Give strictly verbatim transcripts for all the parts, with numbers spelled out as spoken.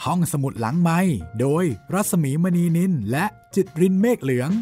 ห้องสมุดหลังไมค์โดยรัศมีมณีนินและจิตรินเมฆเหลือง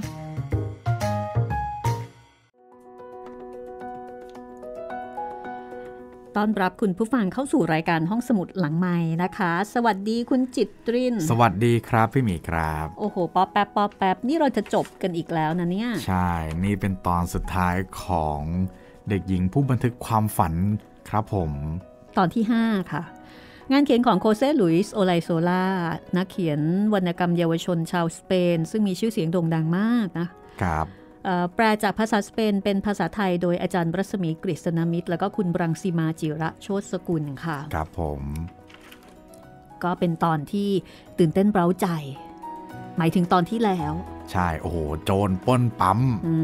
ต้อนรับคุณผู้ฟังเข้าสู่รายการห้องสมุดหลังไมค์นะคะสวัสดีคุณจิตรินสวัสดีครับพี่หมีครับโอ้โหป๊อปแป๊บป๊อปแป๊บนี่เราจะจบกันอีกแล้วนะเนี่ยใช่นี่เป็นตอนสุดท้ายของเด็กหญิงผู้บันทึกความฝันครับผมตอนที่ห้าค่ะงานเขียนของโคเซลุยส์โอไลโซลานักเขียนวรรณกรรมเยาวชนชาวสเปนซึ่งมีชื่อเสียงโด่งดังมากนะครับแปลจากภาษาสเปนเป็นภาษาไทยโดยอาจารย์รัศมีกฤษณมิตรแล้วก็คุณรังสีมาจิระโชติสกุลค่ะครับผมก็เป็นตอนที่ตื่นเต้นเร้าใจหมายถึงตอนที่แล้วใช่โอ้โหโจรปล้นปั๊ม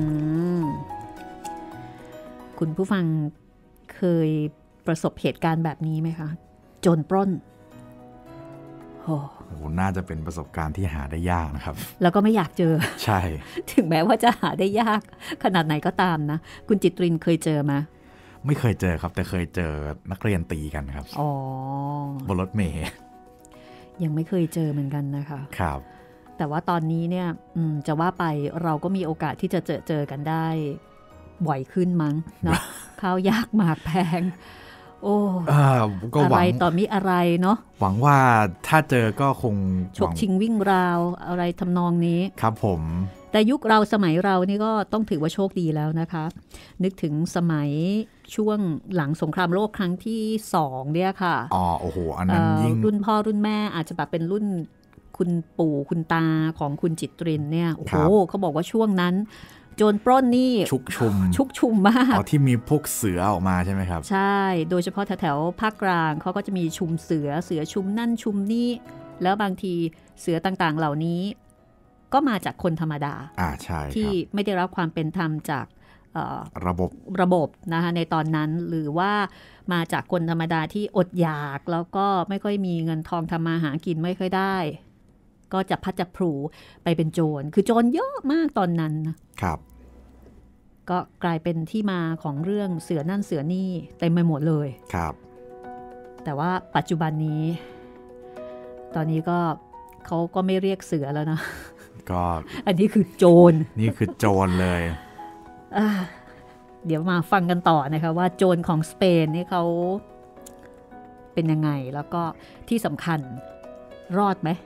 คุณผู้ฟังเคยประสบเหตุการณ์แบบนี้ไหมคะโจรปล้นโอ้โหน่าจะเป็นประสบการณ์ที่หาได้ยากนะครับแล้วก็ไม่อยากเจอใช่ถึงแม้ว่าจะหาได้ยากขนาดไหนก็ตามนะคุณจิตรินเคยเจอไหมไม่เคยเจอครับแต่เคยเจอนักเรียนตีกันครับอ๋อบนรถเมล์ยังไม่เคยเจอเหมือนกันนะคะครับแต่ว่าตอนนี้เนี่ยจะว่าไปเราก็มีโอกาสที่จะเจอเจอกันได้บ่อยขึ้นมั้งเนาะ ข้าวยากหมากแพงโอ้อะไรต่อมีอะไรเนาะหวังว่าถ้าเจอก็คงฉกชิงวิ่งราวอะไรทำนองนี้ครับผมแต่ยุคเราสมัยเรานี่ก็ต้องถือว่าโชคดีแล้วนะคะนึกถึงสมัยช่วงหลังสงครามโลกครั้งที่สองเนี่ยค่ะอ๋อโอ้โหอันนั้นยิ่งรุ่นพ่อรุ่นแม่อาจจะแบบเป็นรุ่นคุณปู่คุณตาของคุณจิตรินเนี่ยโอ้โหเขาบอกว่าช่วงนั้นโจรปล้นนี่ชุกชุมชุกชุมมากอ๋อที่มีพวกเสือออกมาใช่ไหมครับใช่โดยเฉพาะแถวๆภาคกลางเขาก็จะมีชุมเสือเสือชุมนั่นชุมนี่แล้วบางทีเสือต่างๆเหล่านี้ก็มาจากคนธรรมดาอ่าใช่ที่ไม่ได้รับความเป็นธรรมจากระบบระบบนะคะในตอนนั้นหรือว่ามาจากคนธรรมดาที่อดอยากแล้วก็ไม่ค่อยมีเงินทองทำมาหากินไม่ค่อยได้ก็จะพัดจะผูไปเป็นโจรคือโจรเยอะมากตอนนั้นครับก็กลายเป็นที่มาของเรื่องเสือนั่นเสือนี่เต็มไปหมดเลยครับแต่ว่าปัจจุบันนี้ตอนนี้ก็เขาก็ไม่เรียกเสือแล้วนะก็อันนี้คือโจรนี่คือโจรเลยเดี๋ยวมาฟังกันต่อนะคะว่าโจรของสเปนนี่เขาเป็นยังไงแล้วก็ที่สำคัญรอดไหม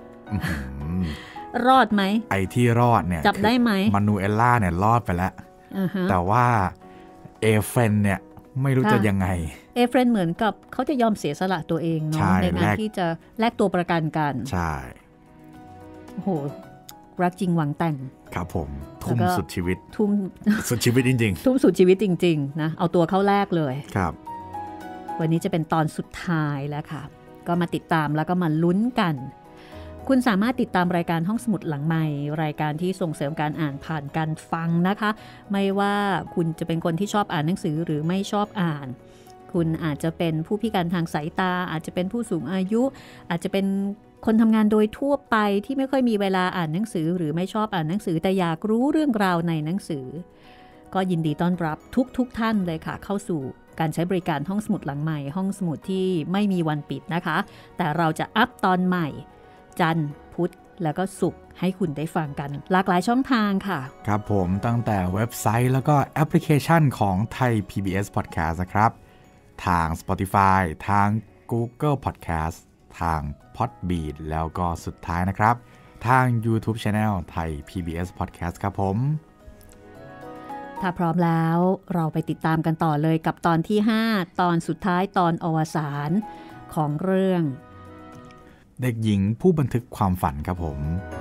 รอดไหมไอ้ที่รอดเนี่ยจับได้ไหมมานูเอลล่าเนี่ยรอดไปแล้ว uh-huh. แต่ว่าเอเฟรนเนี่ยไม่รู้จะยังไงเอเฟรนเหมือนกับเขาจะยอมเสียสละตัวเองเนาะ ใน ในการที่จะแลกตัวประกันกันใช่โอ้โหรักจริงหวังแต่งครับผมทุ่มสุดชีวิตทุ่มสุดชีวิตจริงๆทุ่มสุดชีวิตจริงๆนะเอาตัวเข้าแลกเลยครับวันนี้จะเป็นตอนสุดท้ายแล้วค่ะก็มาติดตามแล้วก็มาลุ้นกันคุณสามารถติดตามรายการห้องสมุดหลังใหม่รายการที่ส่งเสริมการอ่านผ่านการฟังนะคะไม่ว่าคุณจะเป็นคนที่ชอบอ่านหนังสือหรือไม่ชอบอ่านคุณอาจจะเป็นผู้พิการทางสายตาอาจจะเป็นผู้สูงอายุอาจจะเป็นคนทำงานโดยทั่วไปที่ไม่ค่อยมีเวลาอ่านหนังสือหรือไม่ชอบอ่านหนังสือแต่อยากรู้เรื่องราวในหนังสือก็ยินดีต้อนรับทุกๆ ท่านเลยค่ะเข้าสู่การใช้บริการห้องสมุดหลังใหม่ห้องสมุดที่ไม่มีวันปิดนะคะแต่เราจะอัพตอนใหม่จันทร์พุธแล้วก็ศุกร์ให้คุณได้ฟังกันหลากหลายช่องทางค่ะครับผมตั้งแต่เว็บไซต์แล้วก็แอปพลิเคชันของไทย พี บี เอส Podcast นะครับทาง Spotify ทาง Google Podcast ทาง Podbean แล้วก็สุดท้ายนะครับทาง YouTube Channel ไทย พี บี เอส Podcast ครับผมถ้าพร้อมแล้วเราไปติดตามกันต่อเลยกับตอนที่ห้าตอนสุดท้ายตอนอวสานของเรื่องเด็กหญิงผู้บันทึกความฝันครับผม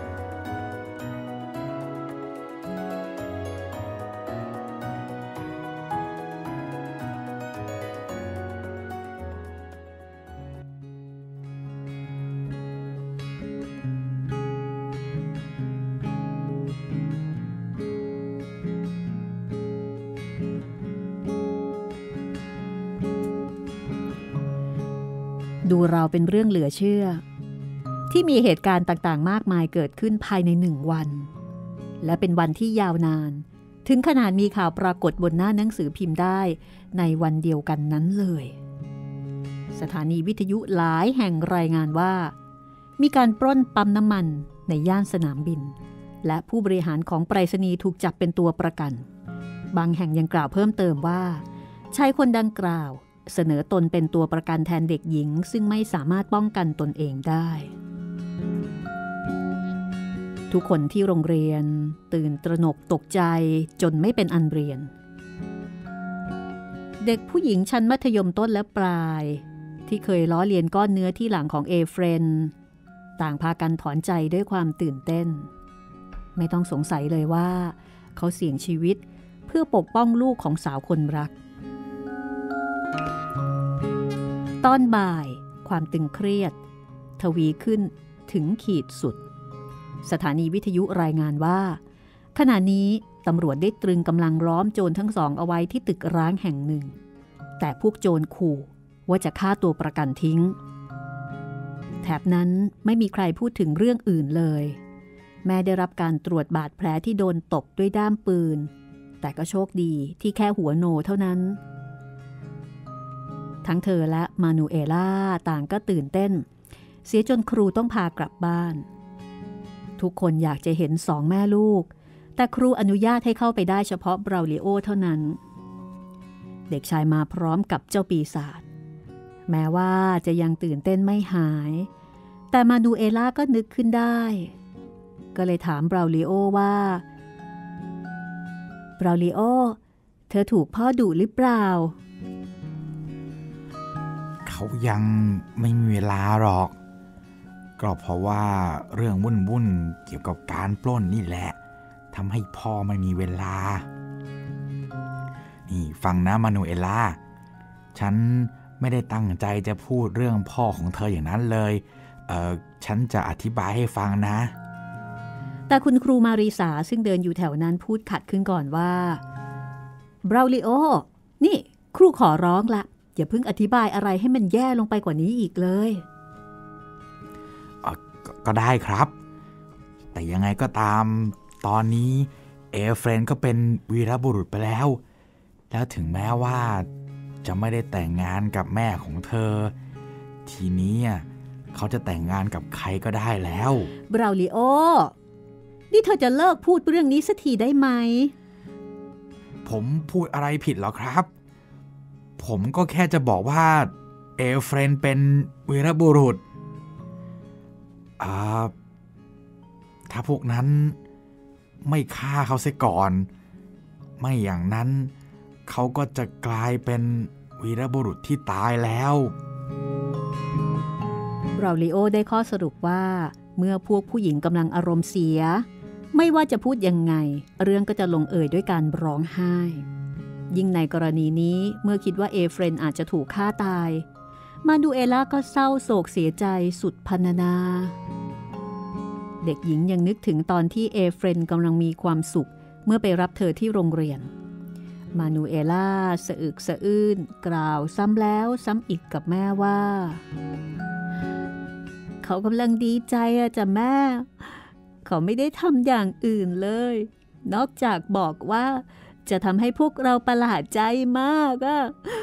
ดูเราเป็นเรื่องเหลือเชื่อที่มีเหตุการณ์ต่างๆมากมายเกิดขึ้นภายในหนึ่งวันและเป็นวันที่ยาวนานถึงขนาดมีข่าวปรากฏบนหน้าหนังสือพิมพ์ได้ในวันเดียวกันนั้นเลยสถานีวิทยุหลายแห่งรายงานว่ามีการปล้นปั๊มน้ำมันในย่านสนามบินและผู้บริหารของไปรษณีย์ถูกจับเป็นตัวประกันบางแห่งยังกล่าวเพิ่มเติมว่าชายคนดังกล่าวเสนอตนเป็นตัวประกันแทนเด็กหญิงซึ่งไม่สามารถป้องกันตนเองได้ทุกคนที่โรงเรียนตื่นตระหนกตกใจจนไม่เป็นอันเรียนเด็กผู้หญิงชั้นมัธยมต้นและปลายที่เคยล้อเลียนก้อนเนื้อที่หลังของเอเฟรนต่างพากันถอนใจด้วยความตื่นเต้นไม่ต้องสงสัยเลยว่าเขาเสี่ยงชีวิตเพื่อปกป้องลูกของสาวคนรักตอนบ่ายความตึงเครียดทวีขึ้นถึงขีดสุดสถานีวิทยุรายงานว่าขณะนี้ตำรวจได้ตรึงกำลังล้อมโจรทั้งสองเอาไว้ที่ตึกร้างแห่งหนึ่งแต่พวกโจรขู่ว่าจะฆ่าตัวประกันทิ้งแถบนั้นไม่มีใครพูดถึงเรื่องอื่นเลยแม่ได้รับการตรวจบาดแผลที่โดนตบด้วยด้ามปืนแต่ก็โชคดีที่แค่หัวโนเท่านั้นทั้งเธอและมานูเอล่าต่างก็ตื่นเต้นเสียจนครูต้องพากลับบ้านทุกคนอยากจะเห็นสองแม่ลูกแต่ครูอนุญาตให้เข้าไปได้เฉพาะเบราลิโอเท่านั้นเด็กชายมาพร้อมกับเจ้าปีศาจแม้ว่าจะยังตื่นเต้นไม่หายแต่มานูเอล่าก็นึกขึ้นได้ก็เลยถามเบราลิโอว่าเบราลิโอเธอถูกพ่อดุหรือเปล่าเขายังไม่มีเวลาหรอกก็เพราะว่าเรื่องวุ่นๆเกี่ยวกับการปล้นนี่แหละทำให้พ่อไม่มีเวลานี่ฟังนะมานูเอล่าฉันไม่ได้ตั้งใจจะพูดเรื่องพ่อของเธออย่างนั้นเลยเออฉันจะอธิบายให้ฟังนะแต่คุณครูมาริสาซึ่งเดินอยู่แถวนั้นพูดขัดขึ้นก่อนว่าเบราลิโอนี่ครูขอร้องละอย่าเพิ่งอธิบายอะไรให้มันแย่ลงไปกว่านี้อีกเลยก, ก็ได้ครับแต่ยังไงก็ตามตอนนี้เอเฟรนก็เป็นวีรบุรุษไปแล้วแล้วถึงแม้ว่าจะไม่ได้แต่งงานกับแม่ของเธอทีนี้เขาจะแต่งงานกับใครก็ได้แล้วเบราลิโอนี่เธอจะเลิกพูดเรื่องนี้สักทีได้ไหมผมพูดอะไรผิดหรอครับผมก็แค่จะบอกว่าเอเฟรนเป็นวีรบุรุษอ่าถ้าพวกนั้นไม่ฆ่าเขาเสียก่อนไม่อย่างนั้นเขาก็จะกลายเป็นวีรบุรุษที่ตายแล้วเบราลิโอได้ข้อสรุปว่าเมื่อพวกผู้หญิงกำลังอารมณ์เสียไม่ว่าจะพูดยังไงเรื่องก็จะลงเอยด้วยการร้องไห้ยิ่งในกรณีนี้เมื่อคิดว่าเอเฟรนอาจจะถูกฆ่าตายมานูเอล่าก็เศร้าโศกเสียใจสุดพรรณนาเด็กหญิงยังนึกถึงตอนที่เอเฟรนกำลังมีความสุขเมื่อไปรับเธอที่โรงเรียนมานูเอล่าสะอึกสะอื้นกล่าวซ้ำแล้วซ้ำอีกกับแม่ว่าเขากำลังดีใจอะจ้ะแม่เขาไม่ได้ทำอย่างอื่นเลยนอกจากบอกว่าจะทำให้พวกเราประหลาดใจมากอะ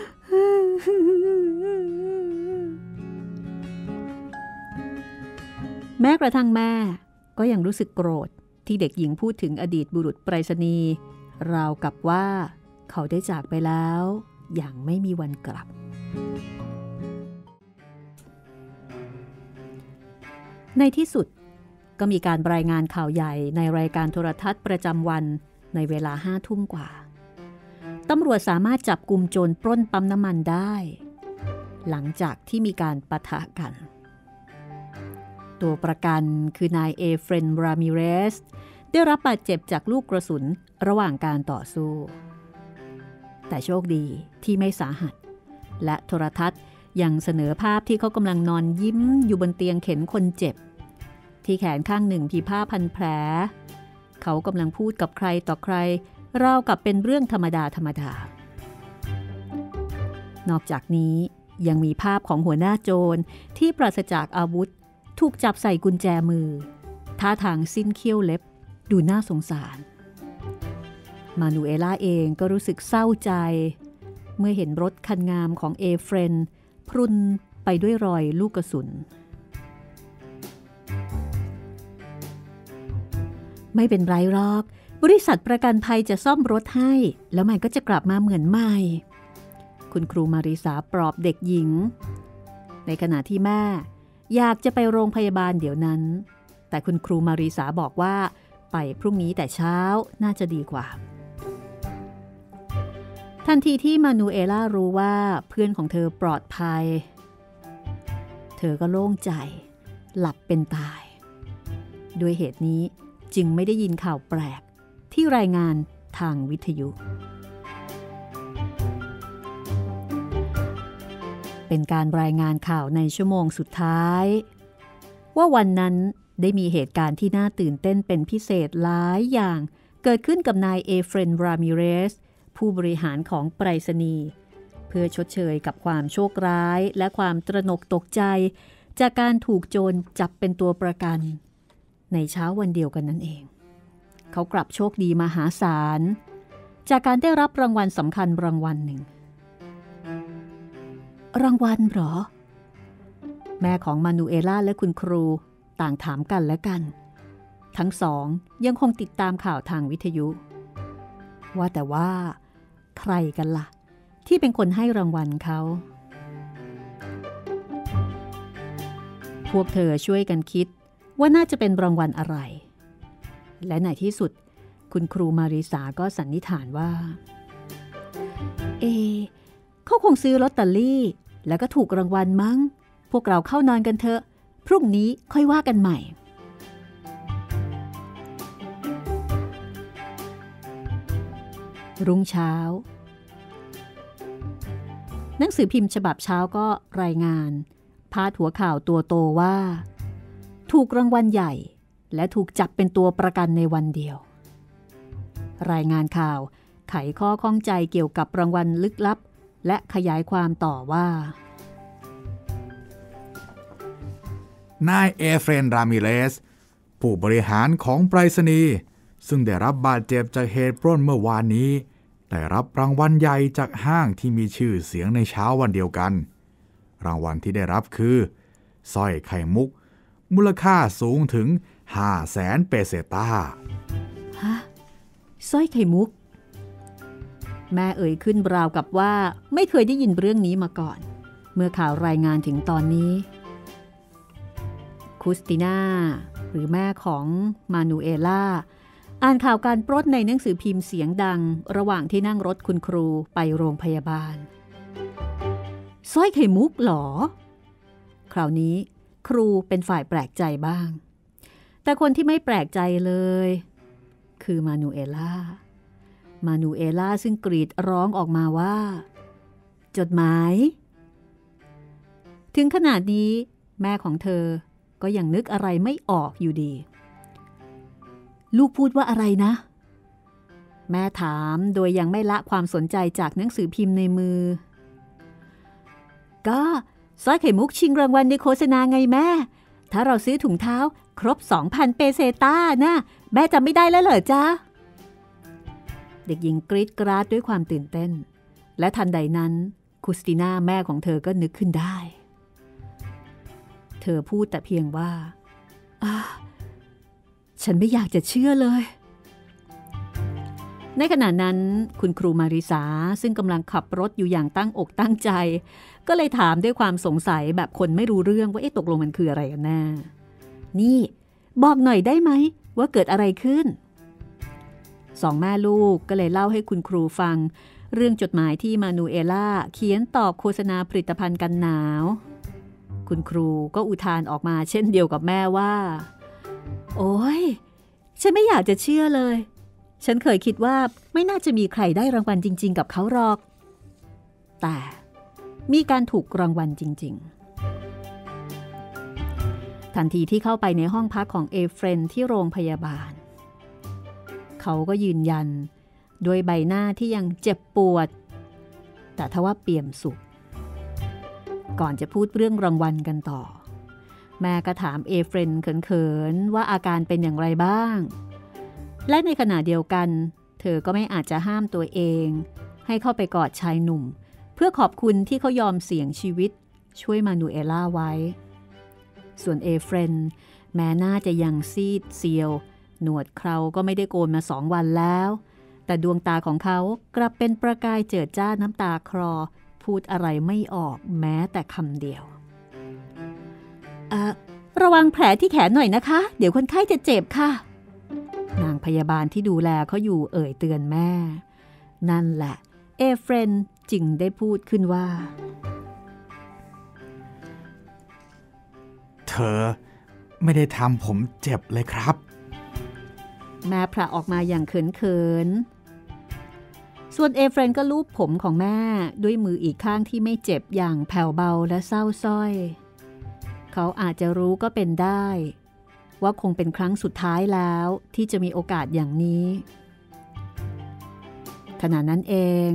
แม้กระทั่งแม่ก็ยังรู้สึกโกรธที่เด็กหญิงพูดถึงอดีตบุรุษไปรษณีย์ราวกับว่าเขาได้จากไปแล้วอย่างไม่มีวันกลับในที่สุดก็มีการรายงานข่าวใหญ่ในรายการโทรทัศน์ประจำวันในเวลาห้าทุ่มกว่าตำรวจสามารถจับกุมโจรปล้นปั๊มน้ำมันได้หลังจากที่มีการปะทะกันตัวประกันคือนายเอเฟรนรามิเรสได้รับบาดเจ็บจากลูกกระสุนระหว่างการต่อสู้แต่โชคดีที่ไม่สาหัสและโทรทัศน์ยังเสนอภาพที่เขากำลังนอนยิ้มอยู่บนเตียงเข็นคนเจ็บที่แขนข้างหนึ่งมีผ้าพันแผลเขากำลังพูดกับใครต่อใครราวกับเป็นเรื่องธรรมดาธรรมดานอกจากนี้ยังมีภาพของหัวหน้าโจรที่ปราศจากอาวุธถูกจับใส่กุญแจมือท่าทางสิ้นเขี้ยวเล็บดูน่าสงสารมานูเอล่าเองก็รู้สึกเศร้าใจเมื่อเห็นรถคันงามของเอเฟรนพรุนไปด้วยรอยลูกกระสุนไม่เป็นไรหรอกบริษัทประกันภัยจะซ่อมรถให้แล้วมันก็จะกลับมาเหมือนใหม่คุณครูมาริสาปลอบเด็กหญิงในขณะที่แม่อยากจะไปโรงพยาบาลเดี๋ยวนั้นแต่คุณครูมาริสาบอกว่าไปพรุ่งนี้แต่เช้าน่าจะดีกว่าทันทีที่มานูเอล่ารู้ว่าเพื่อนของเธอปลอดภัยเธอก็โล่งใจหลับเป็นตายด้วยเหตุนี้จึงไม่ได้ยินข่าวแปลกที่รายงานทางวิทยุเป็นการรายงานข่าวในชั่วโมงสุดท้ายว่าวันนั้นได้มีเหตุการณ์ที่น่าตื่นเต้นเป็นพิเศษหลายอย่างเกิดขึ้นกับนายเอเฟรน รามิเรสผู้บริหารของไปรษณีย์เพื่อชดเชยกับความโชคร้ายและความตระหนกตกใจจากการถูกโจรจับเป็นตัวประกันในเช้าวันเดียวกันนั่นเองเขากลับโชคดีมหาศาลจากการได้รับรางวัลสำคัญรางวัลหนึ่งรางวัลเหรอแม่ของมานูเอล่าและคุณครูต่างถามกันและกันทั้งสองยังคงติดตามข่าวทางวิทยุว่าแต่ว่าใครกันล่ะที่เป็นคนให้รางวัลเขาพวกเธอช่วยกันคิดว่าน่าจะเป็นรางวัลอะไรและในที่สุดคุณครูมาริสาก็สันนิษฐานว่าเอเขาคงซื้อลอตเตอรี่แล้วก็ถูกรางวัลมั้งพวกเราเข้านอนกันเถอะพรุ่งนี้ค่อยว่ากันใหม่รุ่งเช้าหนังสือพิมพ์ฉบับเช้าก็รายงานพาดหัวข่าวตัวโตว่าถูกรางวัลใหญ่และถูกจับเป็นตัวประกันในวันเดียวรายงานข่าวไขข้อข้องใจเกี่ยวกับรางวัลลึกลับและขยายความต่อว่านายเอเฟรน รามิเรสผู้บริหารของไปรษณีย์ซึ่งได้รับบาดเจ็บจากเหตุปล้นเมื่อวานนี้ได้รับรางวัลใหญ่จากห้างที่มีชื่อเสียงในเช้าวันเดียวกันรางวัลที่ได้รับคือสร้อยไข่มุกมูลค่าสูงถึง ห้าแสน เปเซต้าฮะสร้อยไข่มุกแม่เอ่ยขึ้นราวกับว่าไม่เคยได้ยินเรื่องนี้มาก่อนเมื่อข่าวรายงานถึงตอนนี้คุสติน่าหรือแม่ของมานูเอล่าอ่านข่าวการปล้นในหนังสือพิมพ์เสียงดังระหว่างที่นั่งรถคุณครูไปโรงพยาบาลสร้อยไข่มุกหรอคราวนี้ครูเป็นฝ่ายแปลกใจบ้างแต่คนที่ไม่แปลกใจเลยคือมานูเอล่ามานูเอล่าซึ่งกรีดร้องออกมาว่าจดหมายถึงขนาดนี้แม่ของเธอก็ยังนึกอะไรไม่ออกอยู่ดีลูกพูดว่าอะไรนะแม่ถามโดยยังไม่ละความสนใจจากหนังสือพิมพ์ในมือก็สร้อยไข่มุกชิงรางวัลในโฆษณาไงแม่ถ้าเราซื้อถุงเท้าครบ สองพัน เปเซต้านะแม่จำไม่ได้แล้วเหรอจ๊ะเด็กหญิงกรีดกราดด้วยความตื่นเต้นและทันใดนั้นคุสติน่าแม่ของเธอก็นึกขึ้นได้เธอพูดแต่เพียงว่าอ่าฉันไม่อยากจะเชื่อเลยในขณะนั้นคุณครูมาริสาซึ่งกำลังขับรถอยู่อย่างตั้งอกตั้งใจก็เลยถามด้วยความสงสัยแบบคนไม่รู้เรื่องว่าเอ๊ะตกลงมันคืออะไรกันแน่นี่บอกหน่อยได้ไหมว่าเกิดอะไรขึ้นสองแม่ลูกก็เลยเล่าให้คุณครูฟังเรื่องจดหมายที่มานูเอล่าเขียนตอบโฆษณาผลิตภัณฑ์กันหนาวคุณครูก็อุทานออกมาเช่นเดียวกับแม่ว่าโอ๊ยฉันไม่อยากจะเชื่อเลยฉันเคยคิดว่าไม่น่าจะมีใครได้รางวัลจริงๆกับเขาหรอกแต่มีการถูกรางวัลจริงๆทันทีที่เข้าไปในห้องพักของเอเฟรนที่โรงพยาบาลเขาก็ยืนยันด้วยใบหน้าที่ยังเจ็บปวดแต่ทว่าเปี่ยมสุขก่อนจะพูดเรื่องรางวัลกันต่อแม่ก็ถามเอเฟรนเขินๆว่าอาการเป็นอย่างไรบ้างและในขณะเดียวกันเธอก็ไม่อาจจะห้ามตัวเองให้เข้าไปกอดชายหนุ่มเพื่อขอบคุณที่เขายอมเสี่ยงชีวิตช่วยมานูเอล่าไว้ส่วนเอเฟรนแม้น่าจะยังซีดเซียวหนวดเคราก็ไม่ได้โกนมาสองวันแล้วแต่ดวงตาของเขากลับเป็นประกายเจิดจ้าน้ำตาคลอพูดอะไรไม่ออกแม้แต่คำเดียวเอ่อระวังแผลที่แขนหน่อยนะคะเดี๋ยวคนไข้จะเจ็บค่ะนางพยาบาลที่ดูแลเขาอยู่เอ่ยเตือนแม่นั่นแหละเอเฟรนจึงได้พูดขึ้นว่าเธอไม่ได้ทำผมเจ็บเลยครับแม่พระออกมาอย่างเขินๆส่วนเอเฟรนก็ลูบผมของแม่ด้วยมืออีกข้างที่ไม่เจ็บอย่างแผ่วเบาและเศร้าส้อยเขาอาจจะรู้ก็เป็นได้ว่าคงเป็นครั้งสุดท้ายแล้วที่จะมีโอกาสอย่างนี้ขณะนั้นเอง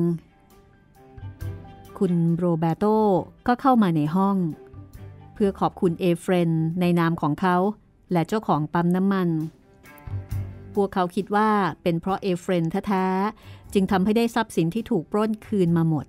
คุณโรเบโตก็เข้ามาในห้องเพื่อขอบคุณเอเฟรนในนามของเขาและเจ้าของปั๊มน้ำมันพวกเขาคิดว่าเป็นเพราะเอเฟรนแท้ๆจึงทำให้ได้ทรัพย์สินที่ถูกปล้นคืนมาหมด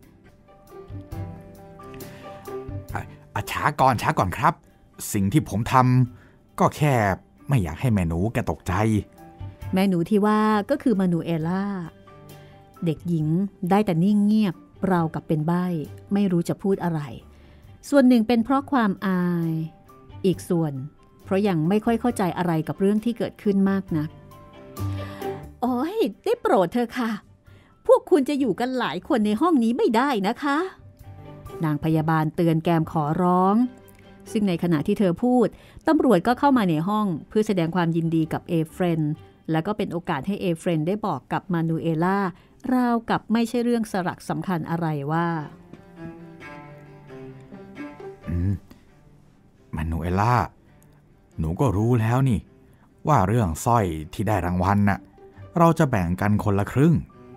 อ่ะช้าก่อนช้าก่อนครับสิ่งที่ผมทำก็แค่ไม่อยากให้แม่หนูแกตกใจแม่หนูที่ว่าก็คือมานูเอล่าเด็กหญิงได้แต่นิ่งเงียบราวกับเป็นใบ้ไม่รู้จะพูดอะไรส่วนหนึ่งเป็นเพราะความอายอีกส่วนเพราะยังไม่ค่อยเข้าใจอะไรกับเรื่องที่เกิดขึ้นมากนักโอ้ยได้โปรดเธอค่ะพวกคุณจะอยู่กันหลายคนในห้องนี้ไม่ได้นะคะนางพยาบาลเตือนแกมขอร้องซึ่งในขณะที่เธอพูดตำรวจก็เข้ามาในห้องเพื่อแสดงความยินดีกับเอเฟรนแล้วก็เป็นโอกาสให้เอเฟรนได้บอกกับมานูเอล่าราวกับไม่ใช่เรื่องสลักสำคัญอะไรว่าอืมมานูเอล่าหนูก็รู้แล้วนี่ว่าเรื่องสร้อยที่ได้รางวัลน่ะเราจะแบ่งกันคนละครึ่ง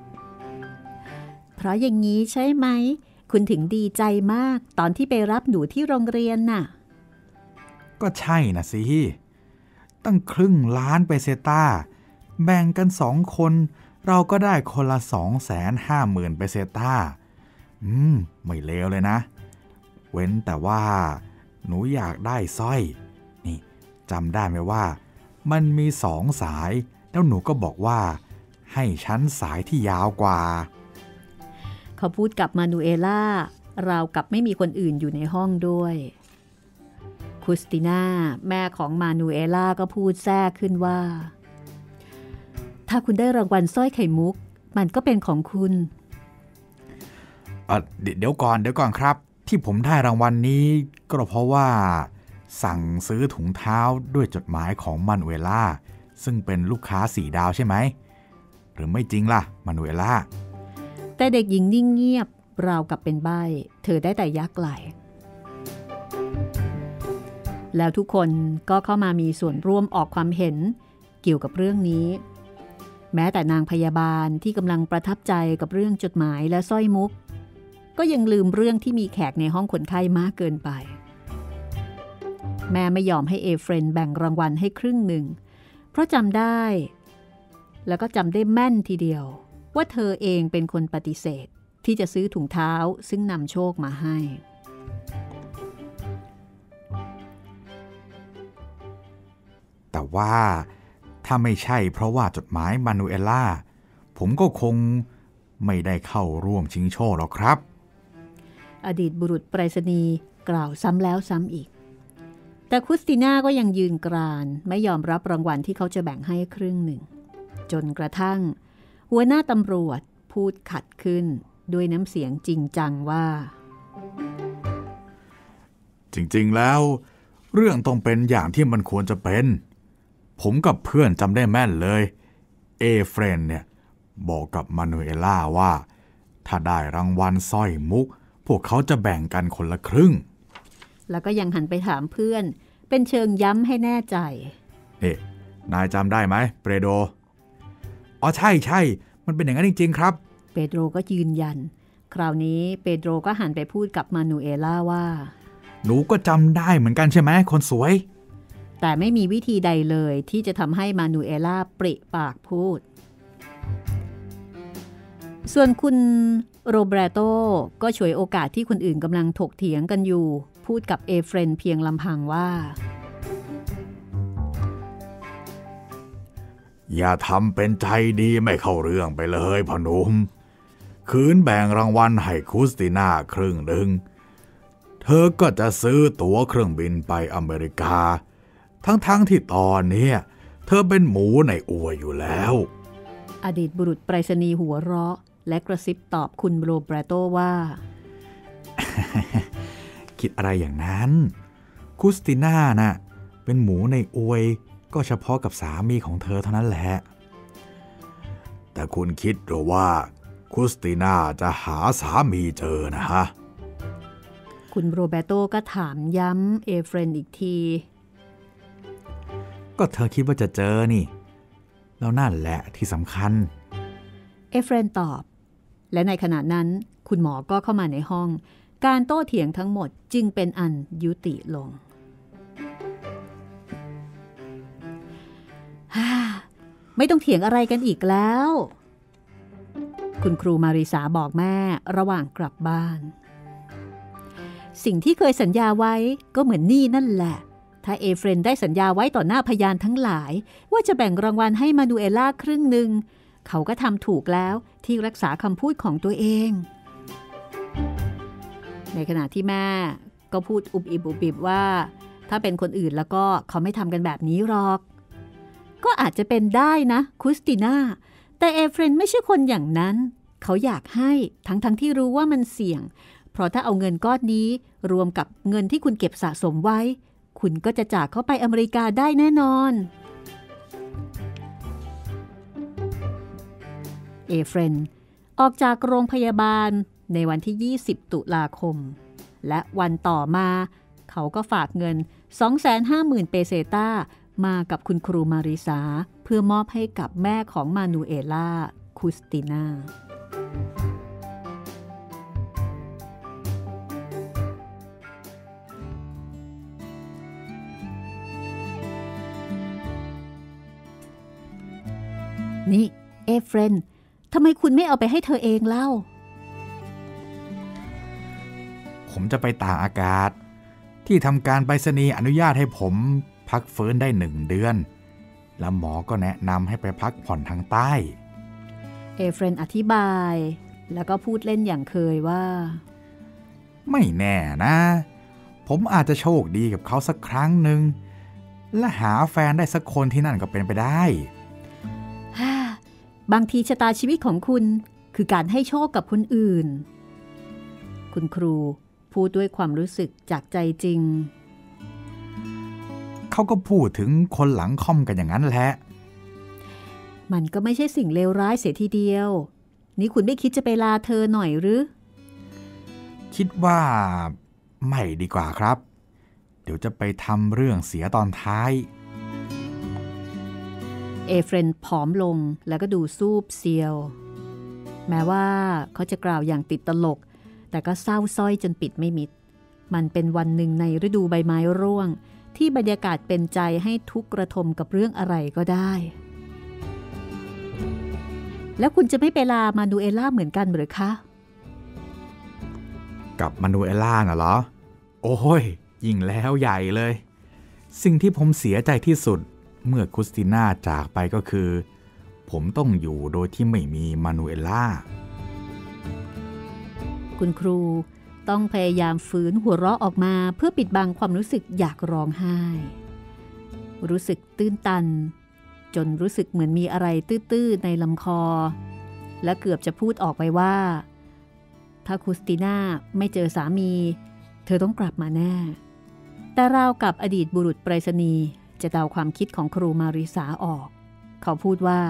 เพราะอย่างนี้ใช่ไหมคุณถึงดีใจมากตอนที่ไปรับหนูที่โรงเรียนน่ะก็ใช่นะสิตั้งครึ่งล้านเปเซต้าแบ่งกันสองคนเราก็ได้คนละสองแสนห้าหมื่นเปเซต้าอืมไม่เลวเลยนะเว้นแต่ว่าหนูอยากได้สร้อยนี่จำได้ไหมว่ามันมีสองสายแล้วหนูก็บอกว่าให้ฉันสายที่ยาวกว่าเขาพูดกับมานูเอล่าราวกับไม่มีคนอื่นอยู่ในห้องด้วยคุสติน่าแม่ของมานูเอล่าก็พูดแทรกขึ้นว่าถ้าคุณได้รางวัลสร้อยไข่มุกมันก็เป็นของคุณเอ่อเดี๋ยวก่อนเดี๋ยวก่อนครับที่ผมได้รางวัลนี้ก็เพราะว่าสั่งซื้อถุงเท้าด้วยจดหมายของมานูเอล่าซึ่งเป็นลูกค้าสี่ดาวใช่ไหมหรือไม่จริงล่ะมานูเอล่าแต่เด็กหญิงนิ่งเงียบราวกับเป็นใบ้เธอได้แต่ยักไหล่แล้วทุกคนก็เข้ามามีส่วนร่วมออกความเห็นเกี่ยวกับเรื่องนี้แม้แต่นางพยาบาลที่กำลังประทับใจกับเรื่องจดหมายและสร้อยมุกก็ยังลืมเรื่องที่มีแขกในห้องคนไข้มากเกินไปแม่ไม่ยอมให้เอเฟรนแบ่งรางวัลให้ครึ่งหนึ่งเพราะจำได้แล้วก็จำได้แม่นทีเดียวว่าเธอเองเป็นคนปฏิเสธที่จะซื้อถุงเท้าซึ่งนำโชคมาให้แต่ว่าถ้าไม่ใช่เพราะว่าจดหมายมานูเอล่าผมก็คงไม่ได้เข้าร่วมชิงโชคหรอกครับอดีตบุรุษไปรษณีย์กล่าวซ้ำแล้วซ้ำอีกแต่คุสติน่าก็ยังยืนกรานไม่ยอมรับรางวัลที่เขาจะแบ่งให้ครึ่งหนึ่งจนกระทั่งหัวหน้าตำรวจพูดขัดขึ้นด้วยน้ำเสียงจริงจังว่าจริงๆแล้วเรื่องต้องเป็นอย่างที่มันควรจะเป็นผมกับเพื่อนจำได้แม่นเลยเอเฟรนเนี่ยบอกกับมานูเอล่าว่าถ้าได้รางวัลสร้อยมุกพวกเขาจะแบ่งกันคนละครึ่งแล้วก็ยังหันไปถามเพื่อนเป็นเชิงย้ำให้แน่ใจเอ๊ะนายจำได้ไหมเปโดรอ๋อใช่ใช่มันเป็นอย่างนั้นจริงๆครับเปโดรก็ยืนยันคราวนี้เปโดรก็หันไปพูดกับมานูเอล่าว่าหนูก็จำได้เหมือนกันใช่ไหมคนสวยแต่ไม่มีวิธีใดเลยที่จะทำให้มานูเอล่าปริปากพูดส่วนคุณโรเบโตก็ฉวยโอกาสที่คนอื่นกำลังถกเถียงกันอยู่พูดกับเอเฟรนเพียงลำพังว่าอย่าทำเป็นใจดีไม่เข้าเรื่องไปเลยพ่อหนุ่มคืนแบ่งรางวัลให้คริสติน่าครึ่งหนึ่งเธอก็จะซื้อตั๋วเครื่องบินไปอเมริกาทั้งๆ ท, ที่ตอนนี้เธอเป็นหมูในอวยอยู่แล้วอดีตบุรุษไปรษณีย์หัวเราะและกระซิบตอบคุณโรเบโตว่าคิดอะไรอย่างนั้นคริสติน่าน่ะเป็นหมูในอวยก็เฉพาะกับสามีของเธอเท่านั้นแหละแต่คุณคิดหรือว่าคริสติน่าจะหาสามีเจอนะฮะคุณโรเบโตก็ถามย้ำเอเฟรนอีกทีก็เธอคิดว่าจะเจอนี่แล้วนั่นแหละที่สำคัญเอเฟรนตอบและในขณะนั้นคุณหมอก็เข้ามาในห้องการโต้เถียงทั้งหมดจึงเป็นอันยุติลงไม่ต้องเถียงอะไรกันอีกแล้วคุณครูมาริสาบอกแม่ระหว่างกลับบ้านสิ่งที่เคยสัญญาไว้ก็เหมือนนี่นั่นแหละถ้าเอเฟรนได้สัญญาไว้ต่อหน้าพยานทั้งหลายว่าจะแบ่งรางวัลให้มานูเอล่าครึ่งหนึ่งเขาก็ทำถูกแล้วที่รักษาคำพูดของตัวเองในขณะที่แม่ก็พูดอุบอิบอุบอิบว่าถ้าเป็นคนอื่นแล้วก็เขาไม่ทำกันแบบนี้หรอกก็อาจจะเป็นได้นะคริสติน่าแต่เอเฟรนไม่ใช่คนอย่างนั้นเขาอยากให้ทั้งๆ ท, ที่รู้ว่ามันเสี่ยงเพราะถ้าเอาเงินก้อนนี้รวมกับเงินที่คุณเก็บสะสมไว้คุณก็จะจากเขาไปอเมริกาได้แน่นอนเอเฟรนออกจากโรงพยาบาลในวันที่ยี่สิบตุลาคมและวันต่อมาเขาก็ฝากเงิน สองแสนห้าหมื่น เปเซต้ามากับคุณครูมาริสาเพื่อมอบให้กับแม่ของมานูเอล่าคริสติน่านี่เอเฟรนทำไมคุณไม่เอาไปให้เธอเองเล่าผมจะไปต่างอากาศที่ทำการไปรษณีย์อนุญาตให้ผมพักฟื้นได้หนึ่งเดือนแล้วหมอก็แนะนำให้ไปพักผ่อนทางใต้เอเฟรนอธิบายแล้วก็พูดเล่นอย่างเคยว่าไม่แน่นะผมอาจจะโชคดีกับเขาสักครั้งหนึ่งและหาแฟนได้สักคนที่นั่นก็เป็นไปได้บางทีชะตาชีวิตของคุณคือการให้โชคกับคนอื่นคุณครูพูดด้วยความรู้สึกจากใจจริงเขาก็พูดถึงคนหลังค่อมกันอย่างนั้นแหละมันก็ไม่ใช่สิ่งเลวร้ายเสียทีเดียวนี่คุณไม่คิดจะไปลาเธอหน่อยหรือคิดว่าไม่ดีกว่าครับเดี๋ยวจะไปทำเรื่องเสียตอนท้ายเอเฟรนผอมลงแล้วก็ดูซูบเซียวแม้ว่าเขาจะกล่าวอย่างติดตลกแต่ก็เศร้าส้อยจนปิดไม่มิดมันเป็นวันหนึ่งในฤดูใบไม้ร่วงที่บรรยากาศเป็นใจให้ทุกข์ระทมกับเรื่องอะไรก็ได้แล้วคุณจะไม่ไปลามานูเอล่าเหมือนกันหรือคะกับมานูเอล่าน่ะเหรอโอ้ยยิ่งแล้วใหญ่เลยสิ่งที่ผมเสียใจที่สุดเมื่อคริสติน่าจากไปก็คือผมต้องอยู่โดยที่ไม่มีมานูเอล่าคุณครูต้องพยายามฝืนหัวเราะออกมาเพื่อปิดบังความรู้สึกอยากร้องไห้รู้สึกตื้นตันจนรู้สึกเหมือนมีอะไรตื้อๆในลำคอและเกือบจะพูดออกไปว่าถ้าคริสติน่าไม่เจอสามีเธอต้องกลับมาแน่แต่ราวกับอดีตบุรุษไปรษณีย์จะเดาความคิดของครูมาริสาออกเขาพูดว่า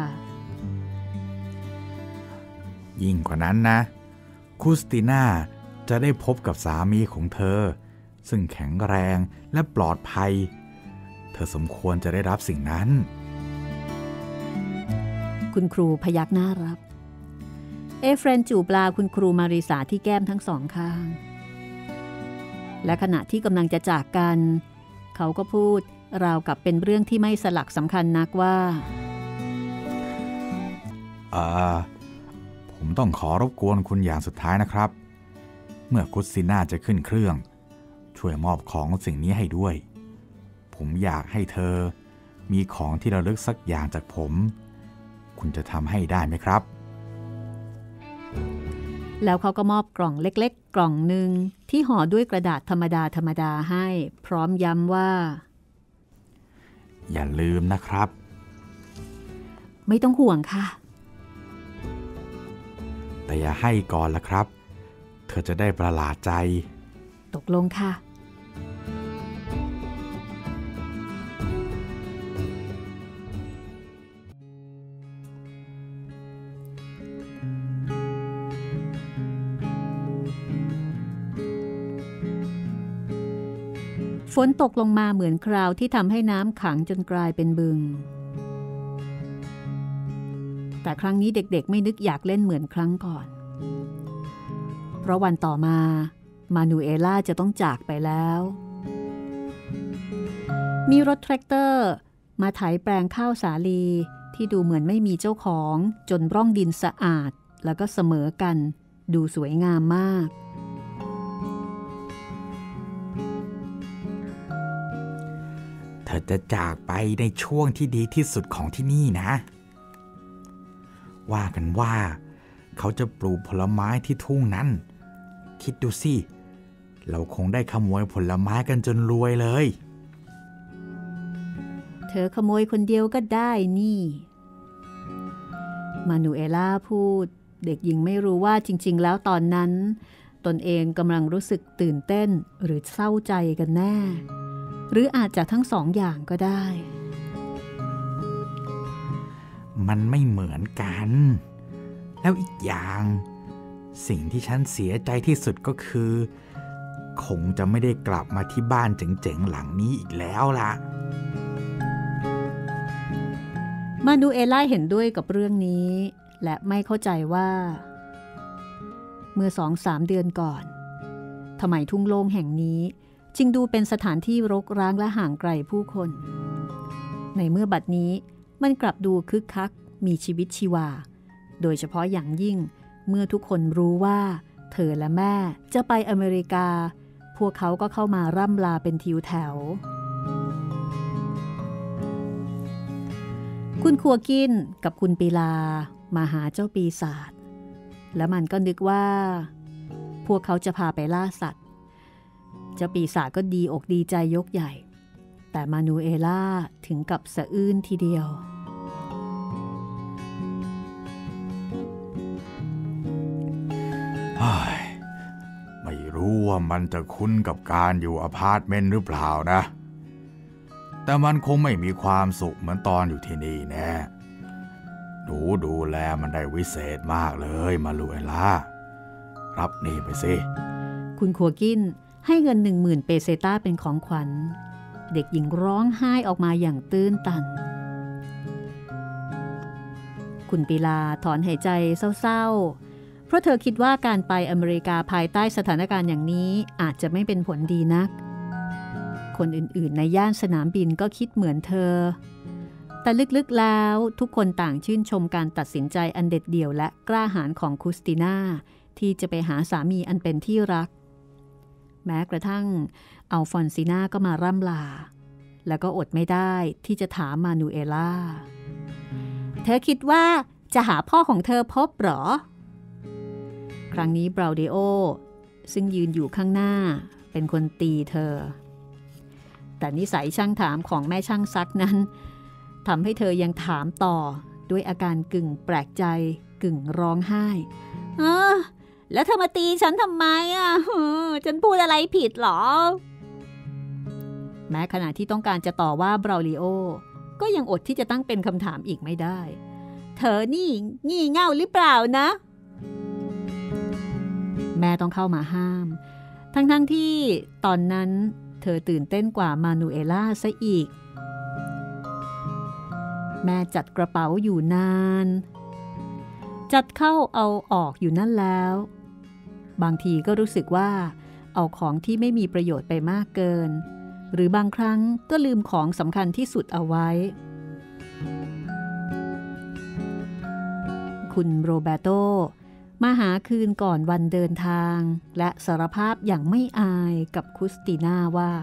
ยิ่งกว่านั้นนะคริสติน่าจะได้พบกับสามีของเธอซึ่งแข็งแรงและปลอดภัยเธอสมควรจะได้รับสิ่งนั้นคุณครูพยักหน้ารับเอเฟรนจูบลาคุณครูมาริสาที่แก้มทั้งสองข้างและขณะที่กำลังจะจากกันเขาก็พูดราวกับเป็นเรื่องที่ไม่สลักสำคัญนักว่าอ่าผมต้องขอรบกวนคุณอย่างสุดท้ายนะครับเมื่อคริสติน่าจะขึ้นเครื่องช่วยมอบของสิ่งนี้ให้ด้วยผมอยากให้เธอมีของที่ระลึกสักอย่างจากผมคุณจะทำให้ได้ไหมครับแล้วเขาก็มอบกล่องเล็กๆกล่องหนึ่งที่ห่อด้วยกระดาษธรรมดาธรรมดาให้พร้อมย้ำว่าอย่าลืมนะครับไม่ต้องห่วงค่ะแต่อย่าให้ก่อนละครับเธอจะได้ประหลาดใจตกลงค่ะฝนตกลงมาเหมือนคราวที่ทำให้น้ำขังจนกลายเป็นบึงแต่ครั้งนี้เด็กๆไม่นึกอยากเล่นเหมือนครั้งก่อนเพราะวันต่อมามานูเอล่าจะต้องจากไปแล้วมีรถแทรกเตอร์มาไถแปลงข้าวสาลีที่ดูเหมือนไม่มีเจ้าของจนร่องดินสะอาดแล้วก็เสมอกันดูสวยงามมากเธอจะจากไปในช่วงที่ดีที่สุดของที่นี่นะว่ากันว่าเขาจะปลูกผลไม้ที่ทุ่งนั้นคิดดูสิเราคงได้ขโมยผลไม้กันจนรวยเลยเธอขโมยคนเดียวก็ได้นี่มานูเอล่าพูดเด็กหญิงไม่รู้ว่าจริงๆแล้วตอนนั้นตนเองกำลังรู้สึกตื่นเต้นหรือเศร้าใจกันแน่หรืออาจจะทั้งสองอย่างก็ได้มันไม่เหมือนกันแล้วอีกอย่างสิ่งที่ฉันเสียใจที่สุดก็คือคงจะไม่ได้กลับมาที่บ้านเจ๋งๆหลังนี้อีกแล้วล่ะมานูเอล่าเห็นด้วยกับเรื่องนี้และไม่เข้าใจว่าเมื่อสองสามเดือนก่อนทำไมทุ่งโล่งแห่งนี้จึงดูเป็นสถานที่รกร้างและห่างไกลผู้คนในเมื่อบัดนี้มันกลับดูคึกคักมีชีวิตชีวาโดยเฉพาะอย่างยิ่งเมื่อทุกคนรู้ว่าเธอและแม่จะไปอเมริกาพวกเขาก็เข้ามาร่ำลาเป็นทิวแถวคุณครัวกินกับคุณปีลามาหาเจ้าปีศาจและมันก็นึกว่าพวกเขาจะพาไปล่าสัตว์เจ้าปีศาจก็ดีอกดีใจยกใหญ่แต่มานูเอล่าถึงกับสะอื้นทีเดียวไม่รู้ว่ามันจะคุ้นกับการอยู่อพาร์ตเมนต์หรือเปล่านะแต่มันคงไม่มีความสุขเหมือนตอนอยู่ที่นี่แน่หนูดูแลมันได้วิเศษมากเลยมาลูเอล่ารับนี่ไปสิคุณครัวกินให้เงินหนึ่งหมื่นเปเซต้าเป็นของขวัญเด็กหญิงร้องไห้ออกมาอย่างตื้นตันคุณปีลาถอนหายใจเศร้าๆเพราะเธอคิดว่าการไปอเมริกาภายใต้สถานการณ์อย่างนี้อาจจะไม่เป็นผลดีนักคนอื่นๆในย่านสนามบินก็คิดเหมือนเธอแต่ลึกๆแล้วทุกคนต่างชื่นชมการตัดสินใจอันเด็ดเดี่ยวและกล้าหาญของคริสติน่าที่จะไปหาสามีอันเป็นที่รักแม้กระทั่งอัลฟอนซีนาก็มาร่ำลาแล้วก็อดไม่ได้ที่จะถามมานูเอล่าเธอคิดว่าจะหาพ่อของเธอพบหรอครั้งนี้บราวเดโอซึ่งยืนอยู่ข้างหน้าเป็นคนตีเธอแต่นิสัยช่างถามของแม่ช่างซักนั้นทำให้เธอยังถามต่อด้วยอาการกึ่งแปลกใจกึ่งร้องไห้เออแล้วเธอมาตีฉันทำไมอ่ะฉันพูดอะไรผิดหรอแม้ขณะที่ต้องการจะต่อว่าบราวลิโอก็ยังอดที่จะตั้งเป็นคำถามอีกไม่ได้เธอนี่งี่เง่าหรือเปล่านะแม่ต้องเข้ามาห้ามทั้งๆที่ตอนนั้นเธอตื่นเต้นกว่ามานูเอล่าซะอีกแม่จัดกระเป๋าอยู่นานจัดเข้าเอาออกอยู่นั่นแล้วบางทีก็รู้สึกว่าเอาของที่ไม่มีประโยชน์ไปมากเกินหรือบางครั้งก็ลืมของสำคัญที่สุดเอาไว้คุณโรเบโตมาหาคืนก่อนวันเดินทางและสารภาพอย่างไม่อายกับคริสติน่าว่า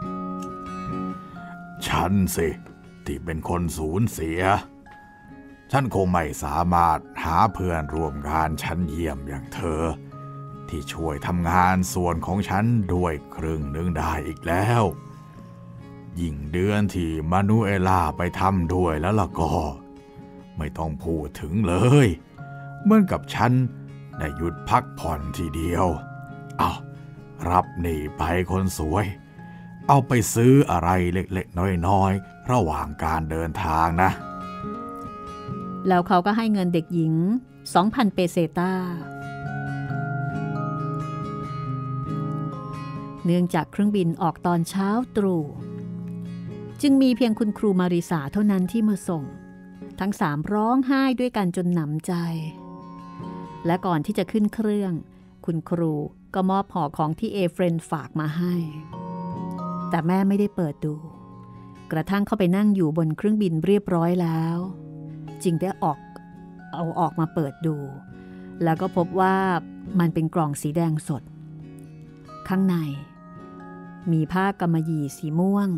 ฉันสิที่เป็นคนสูญเสียฉันคงไม่สามารถหาเพื่อนร่วมงานชั้นเยี่ยมอย่างเธอที่ช่วยทำงานส่วนของฉันด้วยครึ่งหนึ่งได้อีกแล้วยิ่งเดือนที่มานูเอล่าไปทำด้วยแล้วล่ะก็ไม่ต้องพูดถึงเลยเหมือนกับฉันได้หยุดพักผ่อนทีเดียวเอารับนี่ไปคนสวยเอาไปซื้ออะไรเล็กๆน้อยๆระหว่างการเดินทางนะแล้วเขาก็ให้เงินเด็กหญิง สองพัน เปเซต้าเนื่องจากเครื่องบินออกตอนเช้าตรู่จึงมีเพียงคุณครูมาริสาเท่านั้นที่มาส่งทั้งสามร้องไห้ด้วยกันจนหนำใจและก่อนที่จะขึ้นเครื่องคุณครูก็มอบห่อของที่เอเฟรนฝากมาให้แต่แม่ไม่ได้เปิดดูกระทั่งเข้าไปนั่งอยู่บนเครื่องบินเรียบร้อยแล้วจึงได้ออกเอาออกมาเปิดดูแล้วก็พบว่ามันเป็นกล่องสีแดงสดข้างในมีผ้ากำมะหยี่สีม่วง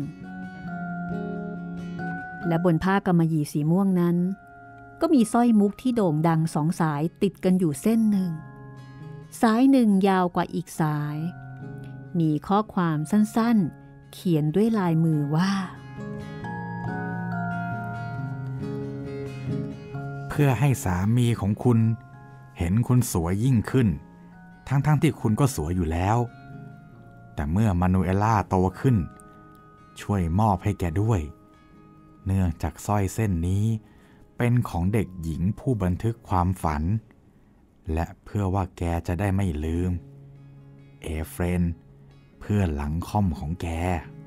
และบนผ้ากำมะหยี่สีม่วงนั้นก็มีสร้อยมุกที่โด่งดังสองสายติดกันอยู่เส้นหนึ่งสายหนึ่งยาวกว่าอีกสายมีข้อความสั้นๆเขียนด้วยลายมือว่าเพื่อให้สามีของคุณเห็นคุณสวยยิ่งขึ้นทั้งๆ ท, ที่คุณก็สวยอยู่แล้วแต่เมื่อมานูเอล่าโตขึ้นช่วยมอบให้แกด้วยเนื่องจากสร้อยเส้นนี้เป็นของเด็กหญิงผู้บันทึกความฝันและเพื่อว่าแกจะได้ไม่ลืมเอเฟรนเพื่อนหลังค่อมของแก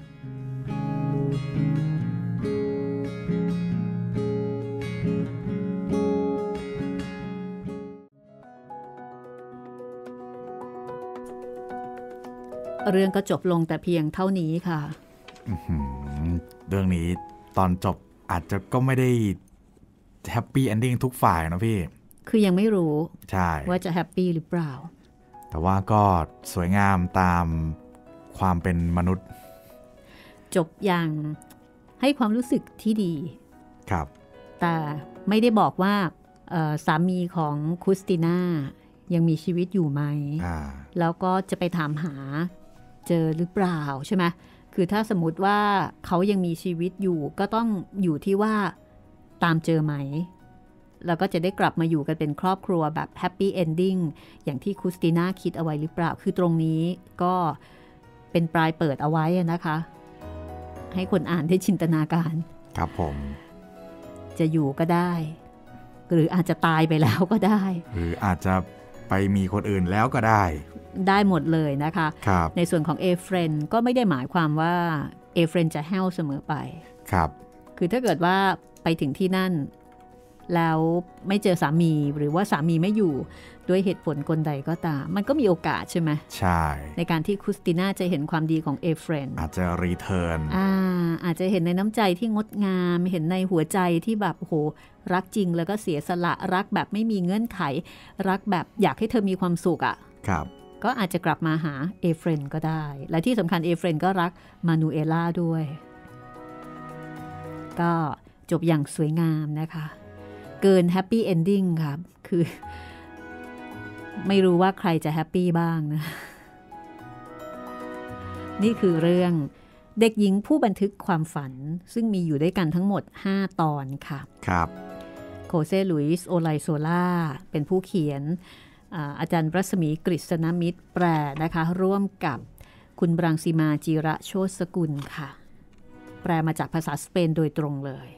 เรื่องก็จบลงแต่เพียงเท่านี้ค่ะเรื่องนี้ตอนจบอาจจะก็ไม่ได้แฮปปี้เอนดิ้งทุกฝ่ายนะพี่คือยังไม่รู้ใช่ว่าจะแฮปปี้หรือเปล่าแต่ว่าก็สวยงามตามความเป็นมนุษย์จบอย่างให้ความรู้สึกที่ดีครับแต่ไม่ได้บอกว่าสามีของคริสติน่ายังมีชีวิตอยู่ไหมแล้วก็จะไปถามหาเจอหรือเปล่าใช่ไหมคือถ้าสมมติว่าเขายังมีชีวิตอยู่ก็ต้องอยู่ที่ว่าตามเจอไหมแล้วก็จะได้กลับมาอยู่กันเป็นครอบครัวแบบแฮปปี้เอนดิ้งอย่างที่คริสติน่าคิดเอาไว้หรือเปล่าคือตรงนี้ก็เป็นปลายเปิดเอาไว้นะคะให้คนอ่านได้จินตนาการครับผมจะอยู่ก็ได้หรืออาจจะตายไปแล้วก็ได้หรืออาจจะไปมีคนอื่นแล้วก็ได้ได้หมดเลยนะคะในส่วนของเอเฟรนก็ไม่ได้หมายความว่าเอเฟรนจะแห้วเสมอไปครับคือถ้าเกิดว่าไปถึงที่นั่นแล้วไม่เจอสามีหรือว่าสามีไม่อยู่ด้วยเหตุผลกลใดก็ตามมันก็มีโอกาสใช่ไหมใช่ในการที่คริสติน่าจะเห็นความดีของเอเฟรนอาจจะรีเทิร์นอ่าอาจจะเห็นในน้ำใจที่งดงามเห็นในหัวใจที่แบบโอ้โหรักจริงแล้วก็เสียสละรักแบบไม่มีเงื่อนไขรักแบบอยากให้เธอมีความสุขอ่ะครับก็อาจจะกลับมาหาเอเฟรนก็ได้และที่สำคัญเอเฟรนก็รักมานูเอล่าด้วยก็จบอย่างสวยงามนะคะเกินแฮปปี้เอนดิ้งครับคือไม่รู้ว่าใครจะแฮปปี้บ้างนะนี่คือเรื่องเด็กหญิงผู้บันทึกความฝันซึ่งมีอยู่ด้วยกันทั้งหมดห้าตอนค่ะครับโคเซลุยส์โอไลโซล่าเป็นผู้เขียนอาจารย์รัศมีกฤษณมิตรแปลนะคะร่วมกับคุณบรังสีมาจิระโชติสกุลค่ะแปลมาจากภาษาสเปนโดยตรงเลย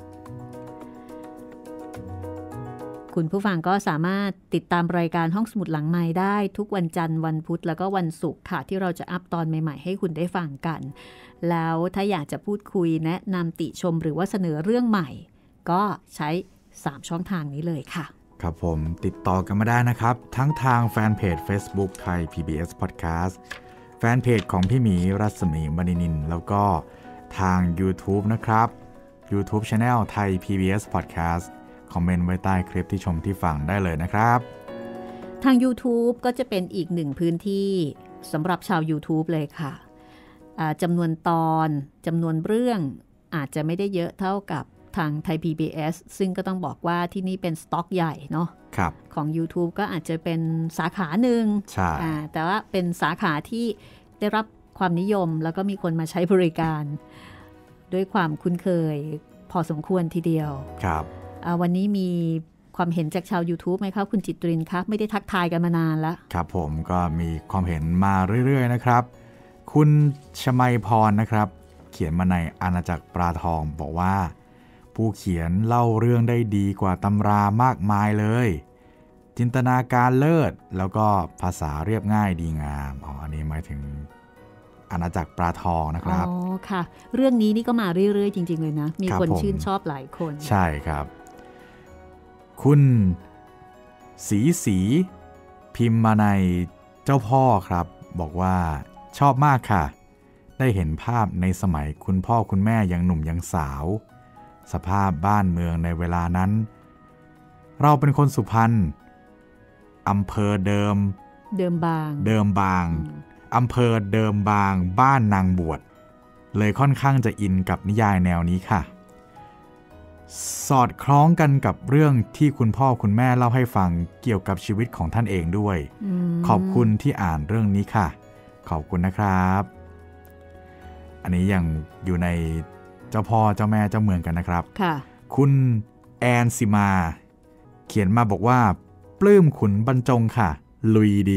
คุณผู้ฟังก็สามารถติดตามรายการห้องสมุดหลังไมค์ได้ทุกวันจันทร์วันพุธแล้วก็วันศุกร์ค่ะที่เราจะอัปตอนใหม่ๆให้คุณได้ฟังกันแล้วถ้าอยากจะพูดคุยแนะนำติชมหรือว่าเสนอเรื่องใหม่ก็ใช้สามช่องทางนี้เลยค่ะครับผมติดต่อกันมาได้นะครับทั้งทางแฟนเพจ Facebook ไทย พี บี เอส Podcast แฟนเพจของพี่หมีรัศมีมณีนินแล้วก็ทาง YouTube นะครับ YouTube Channel ไทย พี บี เอส Podcastคอมเมนต์ไว้ใต้คลิปที่ชมที่ฟังได้เลยนะครับทาง YouTube ก็จะเป็นอีกหนึ่งพื้นที่สำหรับชาว YouTube เลยค่ะจำนวนตอนจำนวนเรื่องอาจจะไม่ได้เยอะเท่ากับทางไทย พี บี เอส ซึ่งก็ต้องบอกว่าที่นี่เป็นสต็อกใหญ่เนาะของ YouTube ก็อาจจะเป็นสาขาหนึ่งแต่ว่าเป็นสาขาที่ได้รับความนิยมแล้วก็มีคนมาใช้บริการด้วยความคุ้นเคยพอสมควรทีเดียวครับวันนี้มีความเห็นจากชาว YouTube ไหมครับคุณจิตรินครับไม่ได้ทักทายกันมานานแล้วครับผมก็มีความเห็นมาเรื่อยๆนะครับคุณชมัยพรนะครับเขียนมาในอาณาจักรปลาทองบอกว่าผู้เขียนเล่าเรื่องได้ดีกว่าตำรามากมายเลยจินตนาการเลิศแล้วก็ภาษาเรียบง่ายดีงามอ๋ออันนี้หมายถึงอาณาจักรปลาทองนะครับอ๋อค่ะเรื่องนี้นี่ก็มาเรื่อยๆจริงๆเลยนะมีคนชื่นชอบหลายคนใช่ครับคุณสีสีพิมพ์มาในเจ้าพ่อครับบอกว่าชอบมากค่ะได้เห็นภาพในสมัยคุณพ่อคุณแม่ยังหนุ่มยังสาวสภาพบ้านเมืองในเวลานั้นเราเป็นคนสุพรรณอำเภอเดิมเดิมบางเดิมบางอำเภอเดิมบางบ้านนางบวชเลยค่อนข้างจะอินกับนิยายแนวนี้ค่ะสอดคล้องกันกับเรื่องที่คุณพ่อคุณแม่เล่าให้ฟังเกี่ยวกับชีวิตของท่านเองด้วยขอบคุณที่อ่านเรื่องนี้ค่ะขอบคุณนะครับอันนี้ยังอยู่ในเจ้าพ่อเจ้าแม่เจ้าเมืองกันนะครับค่ะคุณแอนซิมาเขียนมาบอกว่าปลื้มขุนบรรจงค่ะลุยดี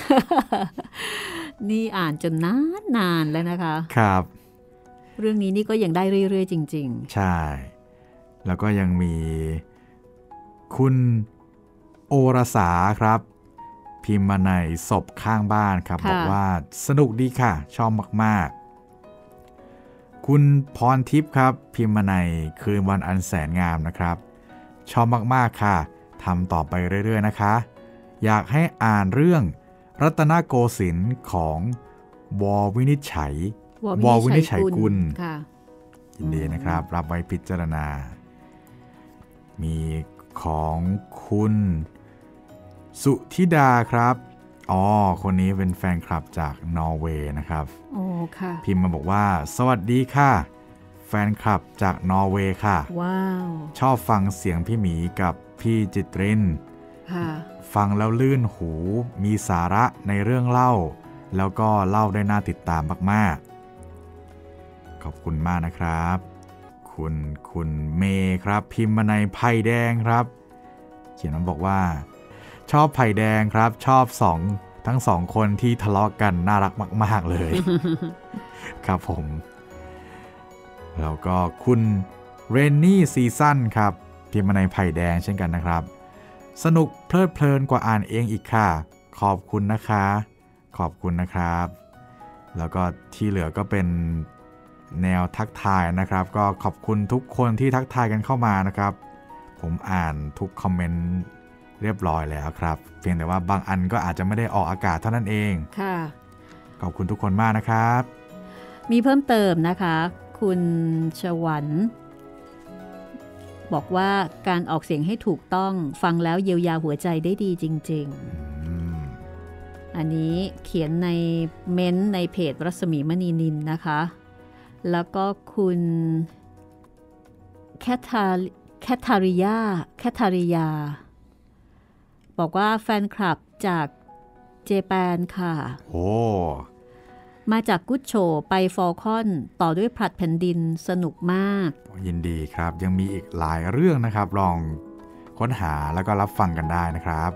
นี่อ่านจนนานนานแล้วนะคะครับเรื่องนี้นี่ก็ยังได้เรื่อยๆจริงๆใช่แล้วก็ยังมีคุณโอรสาครับพิมพ์มาในศพข้างบ้านครับบอกว่าสนุกดีค่ะชอบมากๆคุณพรทิพย์ครับพิมพ์มาในคืนวันอันแสนงามนะครับชอบมากๆค่ะทำต่อไปเรื่อยๆนะคะอยากให้อ่านเรื่องรัตนโกสินทร์ของววินิจฉัยววินิจฉัยกุลยินดีนะครับรับไว้พิจารณามีของคุณสุธิดาครับอ๋อคนนี้เป็นแฟนคลับจากนอร์เวย์นะครับโอ้ค่ะพิมพ์มาบอกว่าสวัสดีค่ะแฟนคลับจากนอร์เวย์ค่ะว้าวชอบฟังเสียงพี่หมีกับพี่จิตรินค่ะฟังแล้วลื่นหูมีสาระในเรื่องเล่าแล้วก็เล่าได้น่าติดตามมากๆขอบคุณมากนะครับคุณคุณเมย์ครับพิมพ์มาในไผ่แดงครับเขียนมาบอกว่าชอบไผ่แดงครับชอบสองทั้งสองคนที่ทะเลาะกันน่ารักมากๆเลย ครับผมแล้วก็คุณเรนนี่ซีซั่นครับพิมพ์มาในไผ่แดงเช่นกันนะครับสนุกเพลิดเพลินกว่าอ่านเองอีกค่ะขอบคุณนะคะขอบคุณนะครับแล้วก็ที่เหลือก็เป็นแนวทักทายนะครับก็ขอบคุณทุกคนที่ทักทายกันเข้ามานะครับผมอ่านทุกคอมเมนต์เรียบร้อยแล้วครับเพียงแต่ว่าบางอันก็อาจจะไม่ได้ออกอากาศเท่านั้นเองค่ะขอบคุณทุกคนมากนะครับมีเพิ่มเติมนะคะคุณชวันบอกว่าการออกเสียงให้ถูกต้องฟังแล้วเยียวยาหัวใจได้ดีจริงๆอันนี้เขียนในเม้นต์ในเพจรัศมีมณีนินนะคะแล้วก็คุณแคทาแคทาริยาแคทาริยาบอกว่าแฟนคลับจากเจแปนค่ะโอ้มาจากกุ๊ดโชไปฟอลคอนต่อด้วยผลัดแผ่นดินสนุกมากยินดีครับยังมีอีกหลายเรื่องนะครับลองค้นหาแล้วก็รับฟังกันได้นะครับ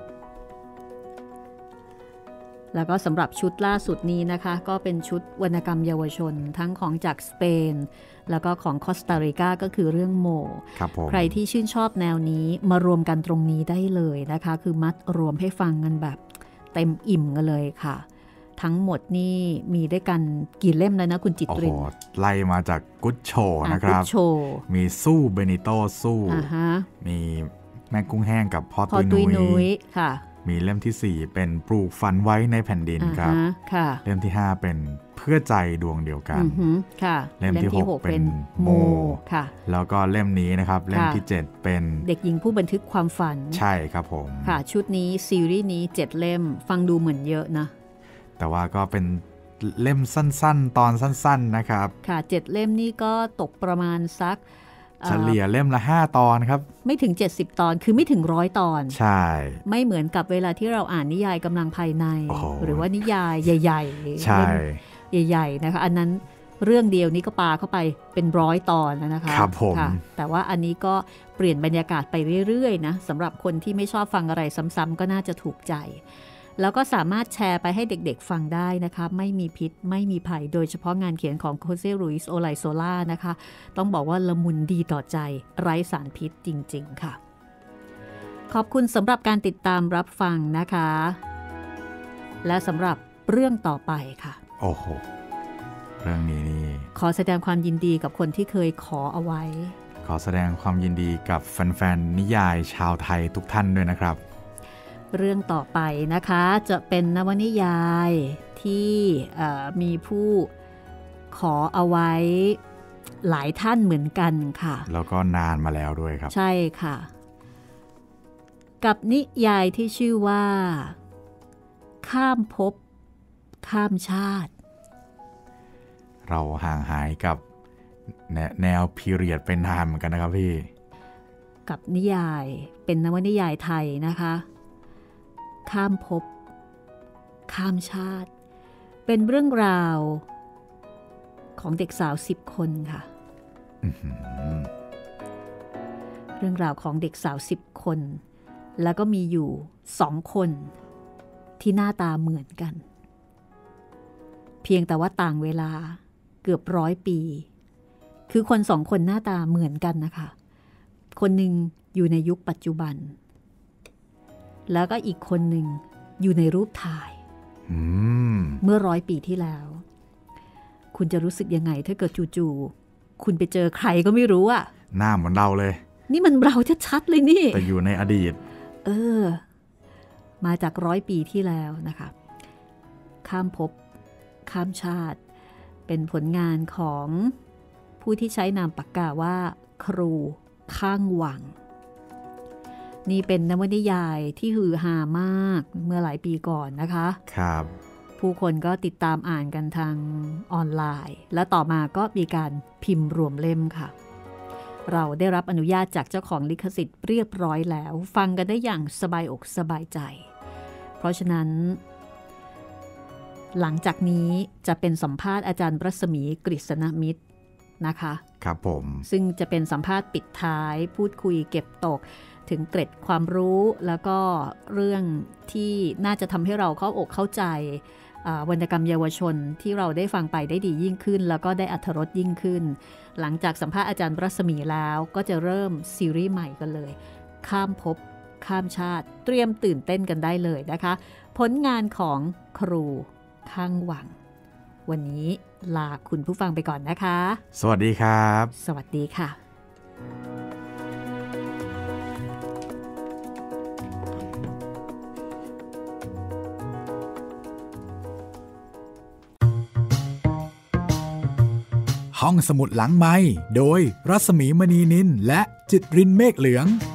แล้วก็สำหรับชุดล่าสุดนี้นะคะก็เป็นชุดวรรณกรรมเยาวชนทั้งของจากสเปนแล้วก็ของคอสตาริกาก็คือเรื่องโมใครที่ชื่นชอบแนวนี้มารวมกันตรงนี้ได้เลยนะคะคือมัดรวมให้ฟังกันแบบเต็มอิ่มกันเลยค่ะทั้งหมดนี่มีด้วยกันกี่เล่มแล้วนะคุณจิตรินไล่มาจากกุ๊ดโชนะครับมีสู้เบนิโตสู้มีแม่กุ้งแห้งกับพ่อตุยนุ้ยค่ะมีเล่มที่สี่เป็นปลูกฝันไว้ในแผ่นดินครับเล่มที่ห้าเป็นเพื่อใจดวงเดียวกันเล่มที่หกเป็นโมค่ะแล้วก็เล่มนี้นะครับเล่มที่เจ็ดเป็นเด็กหญิงผู้บันทึกความฝันใช่ครับผมค่ะชุดนี้ซีรีส์นี้เจ็ดเล่มฟังดูเหมือนเยอะนะแต่ว่าก็เป็นเล่มสั้นๆตอนสั้นๆนะครับค่ะเจ็ดเล่มนี่ก็ตกประมาณสักเฉลี่ยเล่มละห้าตอนครับไม่ถึงเจ็ดสิบตอนคือไม่ถึงร้อยตอนใช่ไม่เหมือนกับเวลาที่เราอ่านนิยายกำลังภายในหรือว่านิยายใหญ่ๆใช่ใหญ่ๆนะคะอันนั้นเรื่องเดียวนี้ก็ปาเข้าไปเป็นร้อยตอนนะคะครับผมแต่ว่าอันนี้ก็เปลี่ยนบรรยากาศไปเรื่อยๆนะสำหรับคนที่ไม่ชอบฟังอะไรซ้ำๆก็น่าจะถูกใจแล้วก็สามารถแชร์ไปให้เด็กๆฟังได้นะคะไม่มีพิษไม่มีภัยโดยเฉพาะงานเขียนของโคเซลุยส์โอไลโซล่านะคะต้องบอกว่าละมุนดีต่อใจไร้สารพิษจริงๆค่ะขอบคุณสำหรับการติดตามรับฟังนะคะและสำหรับเรื่องต่อไปค่ะโอ้โหเรื่องนี้นี่ขอแสดงความยินดีกับคนที่เคยขอเอาไว้ขอแสดงความยินดีกับแฟนๆนิยายชาวไทยทุกท่านด้วยนะครับเรื่องต่อไปนะคะจะเป็นนวนิยายที่มีผู้ขอเอาไว้หลายท่านเหมือนกันค่ะแล้วก็นานมาแล้วด้วยครับใช่ค่ะกับนิยายที่ชื่อว่าข้ามภพข้ามชาติเราห่างหายกับแนวพีเรียดเป็นนานเหมือนกันนะครับพี่กับนิยายเป็นนวนิยายไทยนะคะข้ามภพข้ามชาติเป็นเรื่องราวของเด็กสาวสิบคนค่ะเรื่องราวของเด็กสาวสิบคนแล้วก็มีอยู่สองคนที่หน้าตาเหมือนกันเพียงแต่ว่าต่างเวลาเกือบร้อยปีคือคนสองคนหน้าตาเหมือนกันนะคะคนหนึ่งอยู่ในยุคปัจจุบันแล้วก็อีกคนหนึ่งอยู่ในรูปถ่ายเมื่อร้อยปีที่แล้วคุณจะรู้สึกยังไงถ้าเกิดจู่ๆคุณไปเจอใครก็ไม่รู้อะหน้าเหมือนเราเลยนี่มันเราชัดๆเลยนี่แต่อยู่ในอดีตเออมาจากร้อยปีที่แล้วนะคะข้ามภพข้ามชาติเป็นผลงานของผู้ที่ใช้นามปากกาว่าครูข้างวังนี่เป็นนวนิยายที่ฮือฮามากเมื่อหลายปีก่อนนะคะครับผู้คนก็ติดตามอ่านกันทางออนไลน์และต่อมาก็มีการพิมพ์รวมเล่มค่ะเราได้รับอนุญาตจากเจ้าของลิขสิทธิ์เรียบร้อยแล้วฟังกันได้อย่างสบายอกสบายใจเพราะฉะนั้นหลังจากนี้จะเป็นสัมภาษณ์อาจารย์รัศมีกฤษณมิตรนะคะครับผมซึ่งจะเป็นสัมภาษณ์ปิดท้ายพูดคุยเก็บตกถึงเกร็ดความรู้แล้วก็เรื่องที่น่าจะทำให้เราเข้าอกเข้าใจวรรณกรรมเยาวชนที่เราได้ฟังไปได้ดียิ่งขึ้นแล้วก็ได้อรรถรสยิ่งขึ้นหลังจากสัมภาษณ์อาจารย์รัศมีแล้วก็จะเริ่มซีรีส์ใหม่กันเลยข้ามภพข้ามชาติเตรียมตื่นเต้นกันได้เลยนะคะผลงานของครูข้างวังวันนี้ลาคุณผู้ฟังไปก่อนนะคะสวัสดีครับสวัสดีค่ะห้องสมุดหลังไมค์โดยรัศมีมณีนินและจิตรินเมฆเหลือง